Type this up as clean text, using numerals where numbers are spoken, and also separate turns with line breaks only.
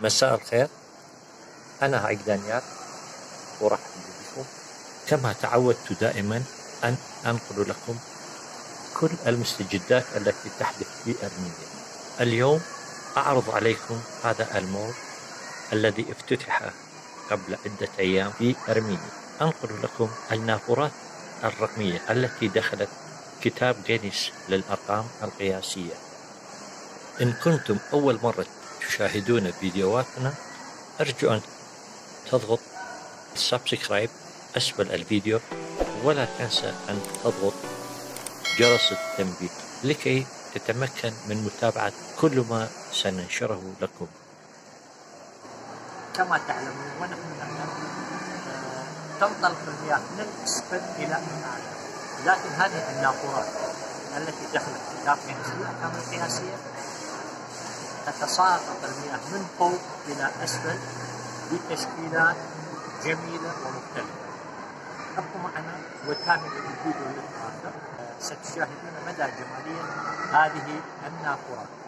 مساء الخير، أنا عقدانيات ورحب بكم. كما تعودت دائما أن أنقل لكم كل المستجدات التي تحدث في أرمينيا. اليوم أعرض عليكم هذا المول الذي افتتح قبل عدة أيام في أرمينيا. أنقل لكم النافورات الرقمية التي دخلت كتاب جينيس للأرقام القياسية. إن كنتم أول مرة تشاهدون فيديوهاتنا أرجو أن تضغط سبسكرايب أسفل الفيديو، ولا تنسى أن تضغط جرس التنبيه لكي تتمكن من متابعة كل ما سننشره لكم.
كما تعلمون ونحن نعلم تنطلق المياه من أسفل إلى أعلى، لكن هذه النافورات التي دخلت كتاب جينيس للأرقام القياسية تتساقط المياه من فوق إلى أسفل بتشكيلات جميلة ومختلفة. ابقوا معنا وتابعوا الفيديو للآخر، ستشاهدون مدى جمالية هذه النافورات.